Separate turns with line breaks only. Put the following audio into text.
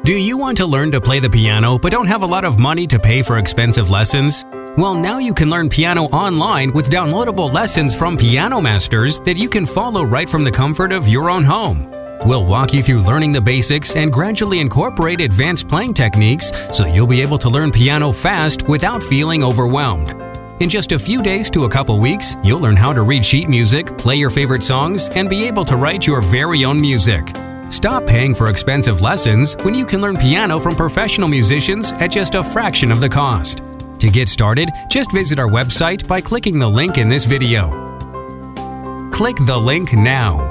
Do you want to learn to play the piano but don't have a lot of money to pay for expensive lessons? Well, now you can learn piano online with downloadable lessons from Piano Masters that you can follow right from the comfort of your own home. We'll walk you through learning the basics and gradually incorporate advanced playing techniques so you'll be able to learn piano fast without feeling overwhelmed. In just a few days to a couple weeks, you'll learn how to read sheet music, play your favorite songs, and be able to write your very own music. Stop paying for expensive lessons when you can learn piano from professional musicians at just a fraction of the cost. To get started, just visit our website by clicking the link in this video. Click the link now.